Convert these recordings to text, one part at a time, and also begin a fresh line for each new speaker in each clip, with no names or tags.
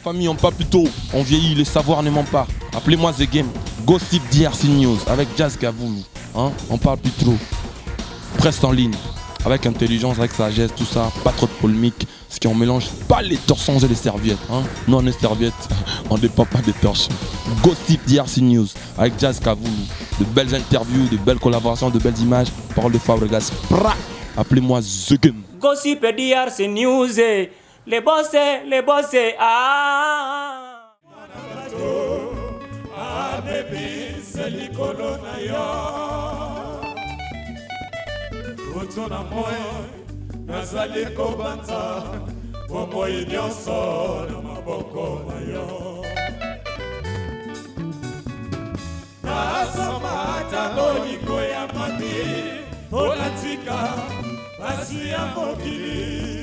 famille, on pas plus tôt. On vieillit, le savoir ne ment pas. Appelez-moi The Game. Gossip DRC News avec Jazz Gavoulou. Hein? On parle plus trop. Presse en ligne. Avec intelligence, avec sagesse, tout ça. Pas trop de polémique. Ce qui on mélange pas les torsons et les serviettes. Hein? Non, les serviettes, on ne dépend pas des torsons. Gossip DRC News avec Jazz Gavoulou. De belles interviews, de belles collaborations, de belles images. Parole de Fabregas. Appelez-moi The Game.
Gossip DRC News. Les bossés, ah.
Ah, baby, c'est l'icône na yo. Utona moyo, nazali kobanza, bomoi nyonso na maboko na yo. Nasoma ata bolingo ya mami, onatika, basi ya mokili.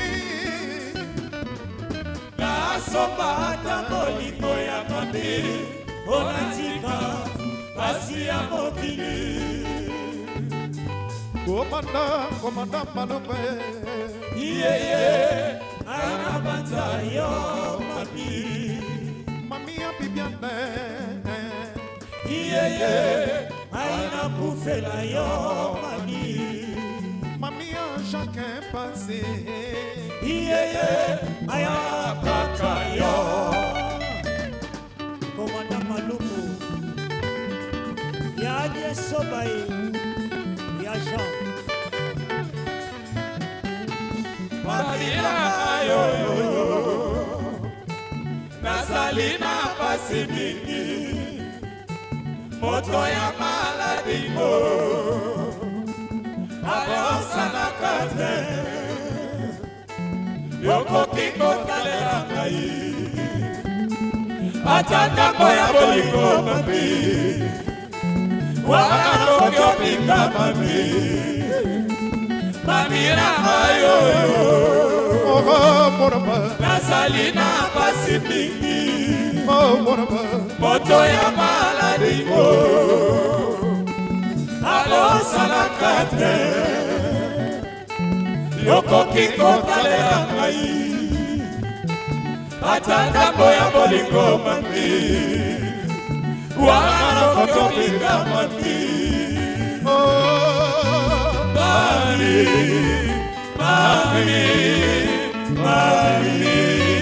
Nasoma ata bolingo ya mami, onatika, basi ya mokili.
Komanda Malope.
Yeah, aina banza yo mami.
Mami ya bibiane.
Yeah, aina kufela yo mami.
Mami ya chacun passé.
Yeah, aina kaka yo.
Komanda Maluku. Ya Sobaye. Jean.
Maria yo nazali na pasi mingi moto ya maladi mo avansa na kate yokoki kosalela ngai ata ntango ya bolingo mabi wanakoki opinga mabi mamira mayo nazali na pasi mingi moto ya maladi mo alosalaka te yokoki kosalela ngai ata ntango ya bolingo mabi wanakoki opinga mabi Mami,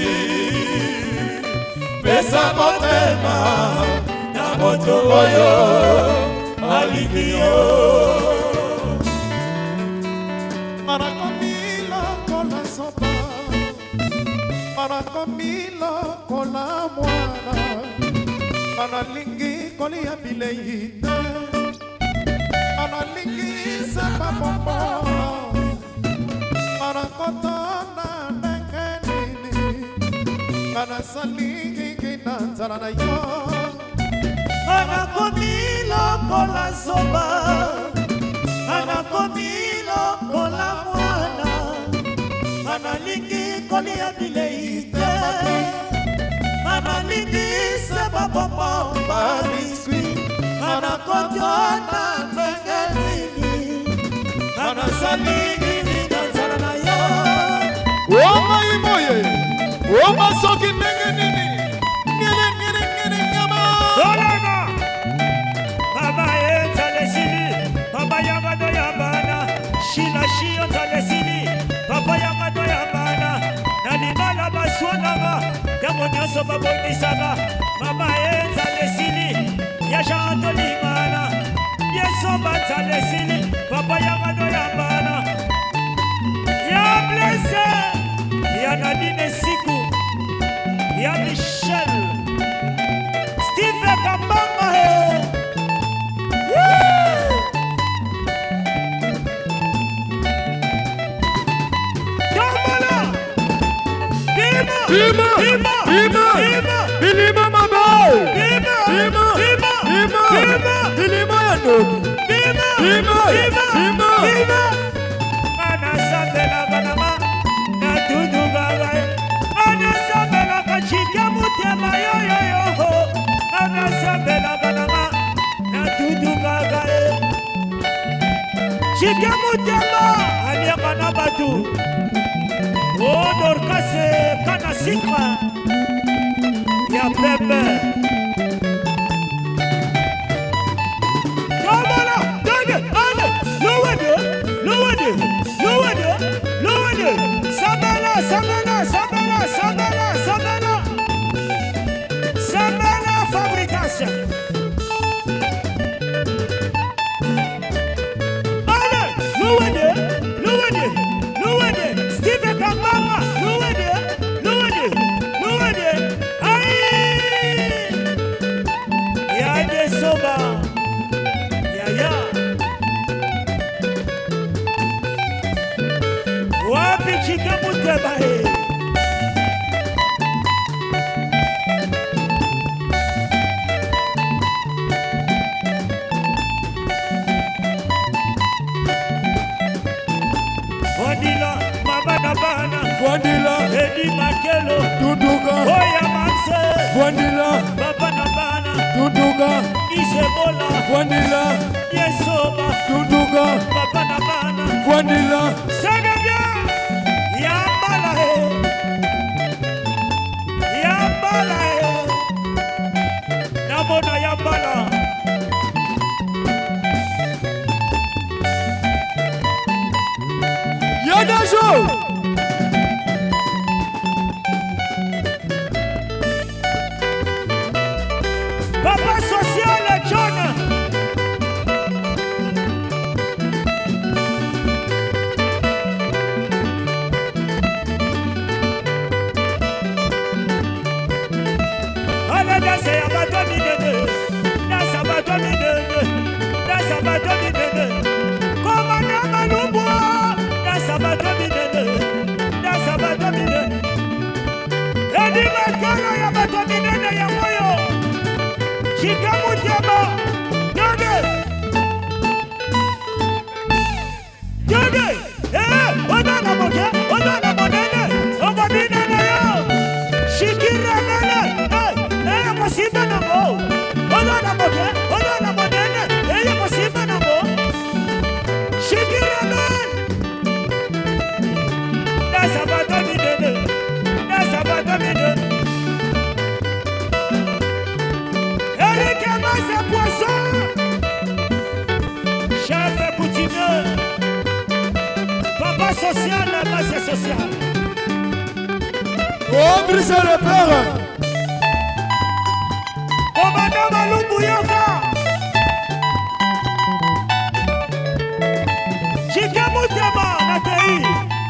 pesa motema na moto oyo alingi yo.
Marakomila kola sopa, marakomila kola mwana, maralingi kolia bileite, maralingi sapa pombo. Marakotona nekenini, kana salingi kinanzala na yo.
Anakomilo kola soba, anakomilo kola mwana, analingi kolia bileite, analingi seba bomba biskuit, anakotona nekenini, anasalingi.
Wama imoye, wama soki nenge nini, nini nyama.
Dolana, baba etalesili, baba yamado yamana, shila shio talesili, baba yamado yamana, nalimala baswanama, damonyoso babonisama, baba etalesili, yasha antolimana, yeso batalesili, baba yamado yamana, ya blessé. Ya Nadine Siku, ya Michel, Steve Kambanga. Domala,
Bilima mabao, Bilima ya ndogo, Bilima.
Anasabela banama. Anasabela kachika mutema yo yo yo. Anasabela banama na tudu gaga. Chika mutema aliakana batu. Oh Dorcas kana sikwa. ya pepe. Kamala, dede, ade, lowede, lowede, lowede, lowede. Sabela, sabela, sabela, sabela, sabela. Sabela fabrication. Ade, lowede, lowede, lowede. Steve Kambama, lowede, lowede, lowede. Aïe. Ya de soba. Ya ya. Wapi chika muteba he. Fondila, mabana bana.
Fondila,
Edi makelo.
Duduga,
Oya manse.
Fondila,
Babana bana.
Duduga,
Isebola.
Fondila,
Yesoba.
Duduga,
Babana bana.
Fondila,
Senebia. Yambala he. Yambala he. Namona yambala.
Yadajo,
Papa social John. Ala danse ya batoni dede. Dansa batoni dede. Dansa batoni dede. Koma na malubo. Dansa batoni dede. Dansa batoni dede. Edi makolo ya batoni dede ya moyo. Chikamutema. Dede. Dede. Oda na moke. Oda na monene. Oda binene yo. Shikira mele. Mosiba na mo. Oda na moke. Oda na monene. Mosiba na mo. Shikira mele. That's about to be done. That's about to be done. Eric Amasa Poisson. Chef coutumier. Papa social, masse social.
Odrissa le père,
Commandant Malumbu Yoka. Chikamutema na pays.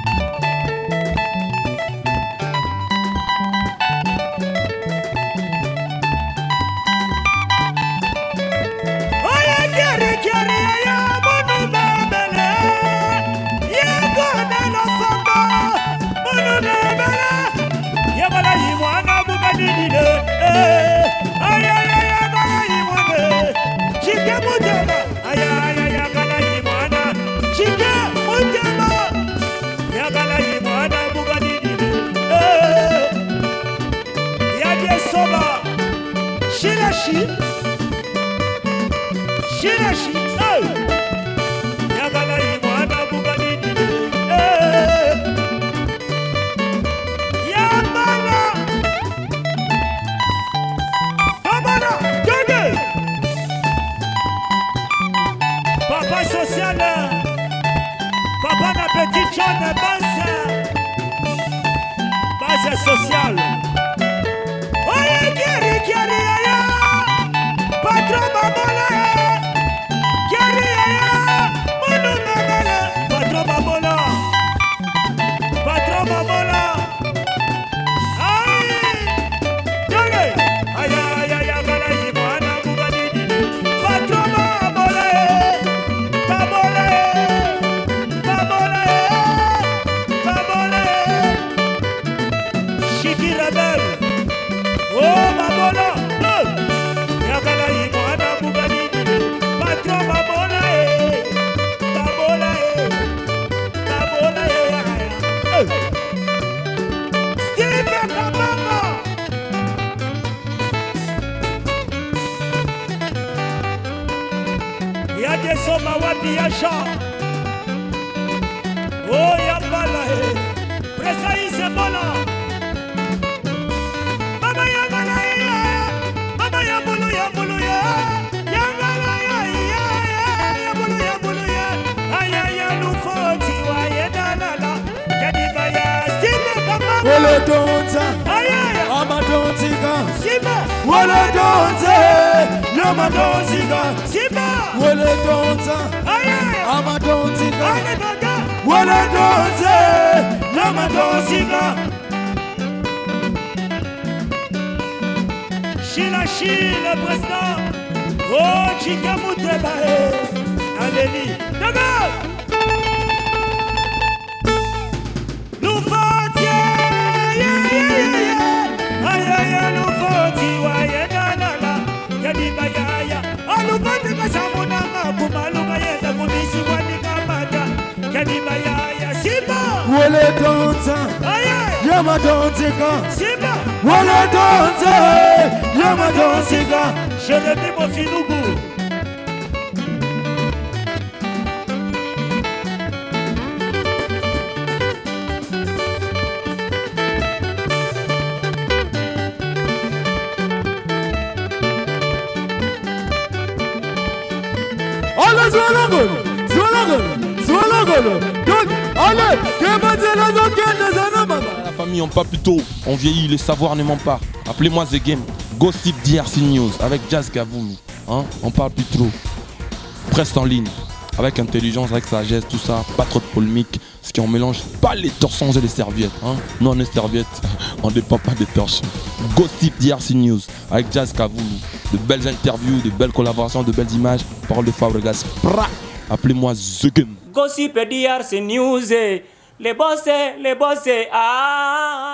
Oya kere kere ya munu bebele. Ye bwana no famba. Munu bebele. Ye bala yimwana bukadidide. Aya ya ya bala yimwana. Chike mutema. Aya ya ya bala yimwana. Chike mutema. Ya bala yimwana bukadidide. Ya die soba. Shirashi. Shirashi, yagala imwana bugadidide, yamala, yamala, dede. Papa social, papa na petit John base sociale. Oye kiri kiri ya, patron mamola. Patron Mamola. Patron Mamola. Aïe. Dede. Aïe aïe aïe agala imana bugadidide. Patron Mamola. Mamola. Mamola. Mamola. Chiki rebelle. Oh Mamola. Yagala imana bugadidide. Patron Mamola. Mamola. Mamola. Steve Kambama. Yade soma wapi yasha. Oh yambala presa isebola. Mama yambala
Wele donza,
Aye.
amadonziga.
Simba.
Wele donze, yamadonziga.
Simba.
Wele donza,
Aye.
amadonziga.
Aye gaga.
Wele donze, yamadonziga.
Chila le président. Oh, Chika Moutebae. Allez-y. D'accord. Nous fôtiez. Aïe, aïe, nous fôtiez. Aïe, nanana. Yadi bayaya. Nous fôtiez que ça mounama. Kumaluka yenda kumisi wanikamata. Yadi bayaya. Simba.
Wele donza,
Aïe.
yamadonziga.
Simba.
Wele donze, yamadonziga.
Jérémy Mofinougou.
Allez, Zwalagolo, Zwalagolo, Zwalagolo. Donc, allez, que la zone de Zanamaba.
La famille, on pas plus tôt. On vieillit, le savoir ne ment pas. Appelez-moi The Game. Gossip DRC News avec Jazz Gavoulou. Hein? On parle plus trop. Presse en ligne. Avec intelligence, avec sagesse, tout ça. Pas trop de polémique. Ce qui on mélange pas les torsons et les serviettes. Hein? Non, les serviettes, on ne dépend pas des torsons. Gossip DRC News avec Jazz Gavoulou. De belles interviews, de belles collaborations, de belles images. Parole de Fabregas. Appelez-moi The Game.
Gossip DRC News, les bossés, ah.